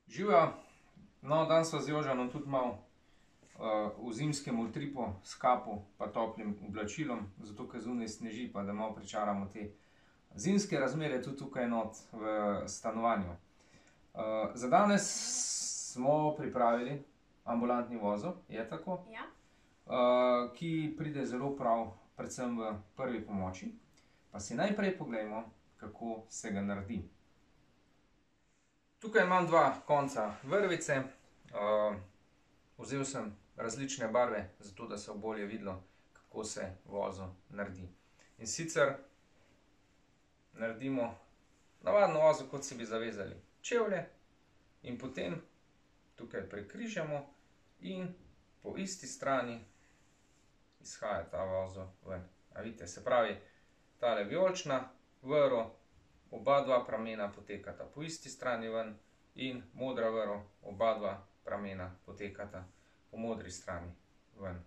Živijo, no, danes sva z Jožanom tudi malo v zimskem utripu s kapo pa toplim oblačilom, zato ker zunaj sneži, pa da malo pričaramo te zimske razmere tudi tukaj not v stanovanju. Za danes smo pripravili ambulantni vozel, je tako? Ja. Ki pride zelo prav, predvsem v prvi pomoči. Pa si najprej poglejmo, kako se ga naredi. Tukaj imam dva konca vrvice. Vzel sem različne barve, zato da se bo bolje videlo, kako se vozel naredi. In sicer naredimo navadno vozel, kot si bi zavezali čevlje, in potem tukaj prekrižamo in po isti strani izhaja ta vozel ven. A vidite, se pravi, tale vijolična vrv, oba dva pramena potekata po isti strani ven in modra vrv, oba dva pramena potekata po modri strani ven.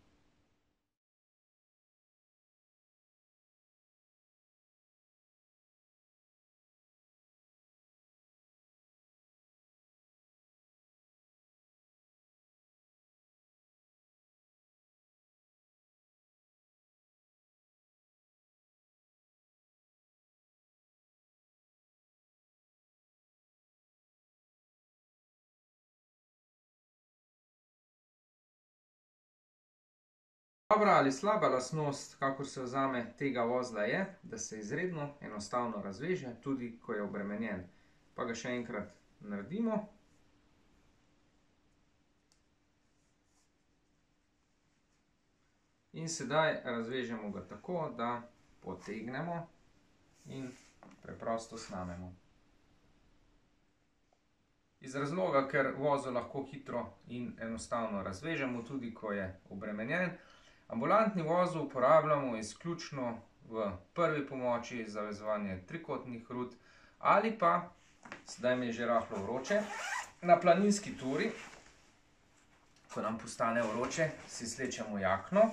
Dobra ali slaba lastnost, kakor se vzame tega vozla, je, da se izredno enostavno razveže, tudi ko je obremenjen. Pa ga še enkrat naredimo. In sedaj razvežemo ga tako, da potegnemo in preprosto snamemo. Iz razloga, ker vozel lahko hitro in enostavno razvežemo, tudi ko je obremenjen, ambulantni vozel uporabljamo izključno v prvi pomoči za vezovanje trikotnih rut ali pa, sedaj mi je že rahlo vroče, na planinski turi, ko nam postane vroče, si slečemo jakno.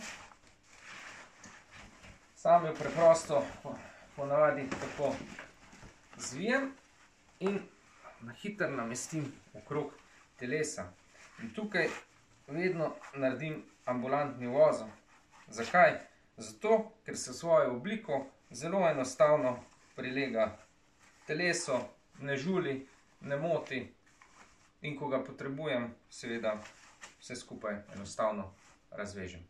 Sam jo preprosto ponavadi tako zvijem in na hitro namestim okrog telesa. In tukaj vedno naredim ambulantni vozel. Zakaj? Zato, ker se svojo obliko zelo enostavno prilega telesu, ne žuli, ne moti in ko ga potrebujem, seveda vse skupaj enostavno razvežem.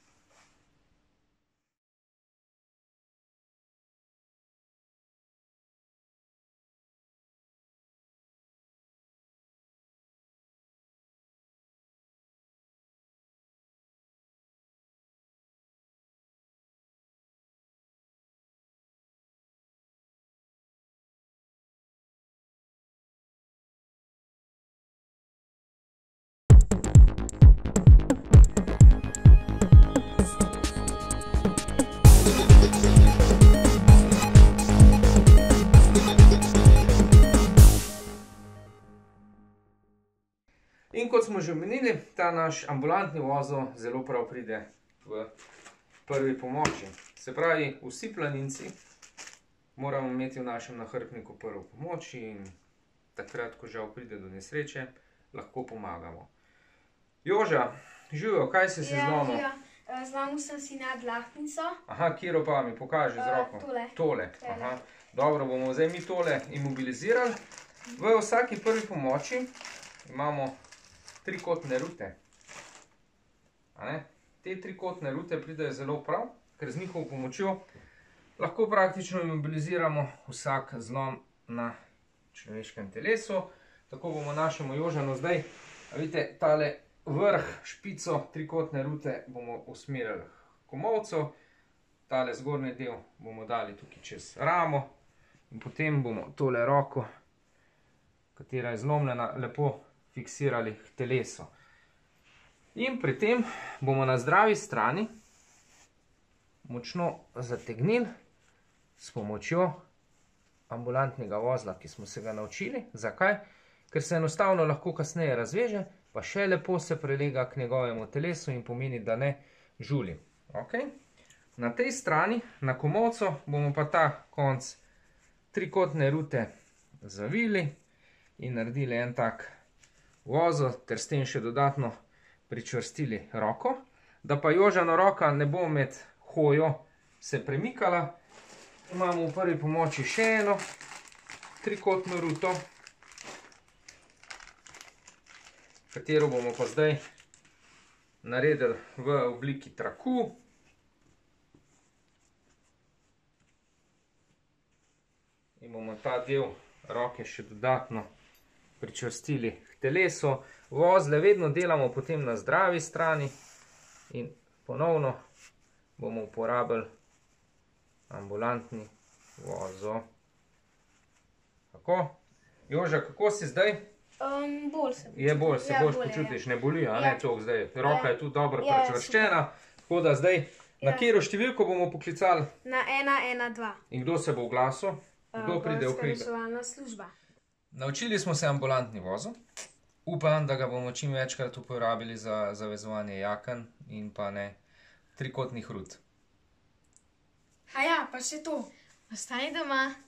In kot smo že omenili, ta naš ambulantni vozel zelo prav pride v prvi pomoči. Se pravi, vsi planinci moramo imeti v našem nahrbtniku prvo pomoč in takrat, ko žal pride do nesreče, lahko pomagamo. Joža, Živijo, kaj si se zlomil? Ja, zlomil sem si nadlahtnico. Aha, katero pa mi pokaži z roko? Tole. Tole, aha. Dobro, bomo zdaj mi tole imobilizirali. V vsaki prvi pomoči imamo trikotne rute. Te trikotne rute pridejo zelo prav, ker z njihovo pomočjo lahko praktično imobiliziramo vsak zlom na človeškem telesu. Tako bomo našemu Jožanu zdaj, vidite, tale vrh, špico trikotne rute bomo usmerili k komolcu. Tale zgornji del bomo dali tukaj čez ramo in potem bomo tole roko, katera je zlomljena, lepo fiksirali k telesu. In pri tem bomo na zdravi strani močno zategnili s pomočjo ambulantnega vozla, ki smo se ga naučili. Zakaj? Ker se enostavno lahko kasneje razveže, pa še lepo se prelega k njegovemu telesu in pomeni, da ne žuli. Na tej strani, na komolcu, bomo pa ta konc trikotne rute zavili in naredili en tak vozo, ter s tem še dodatno pričvrstili roko, da pa Jožana roka ne bo med hojo se premikala. Imamo v prvi pomoči še eno trikotno ruto, katero bomo pa zdaj naredili v obliki traku. In bomo ta del roke še dodatno pričvrstili k telesu. Vozle vedno delamo potem na zdravi strani in ponovno bomo uporabili ambulantni vozo. Tako. Joža, kako si zdaj? Bolj se počutim. Je bolj, se Ja, boljš bolje, počutiš, ja. ne boli, a ne Ja. toliko zdaj. Roka je tudi dobro Ja, pričvrščena, tako da zdaj na Ja. katero številko bomo poklicali Na 112. in kdo se bo oglasil? Kdo pride v Gorska hribe? reševalna služba. Naučili smo se ambulantni vozo. Upam, da ga bomo čim večkrat uporabili za zavezovanje jaken in pa ne trikotnih rut. A ja, pa še to. Ostani doma.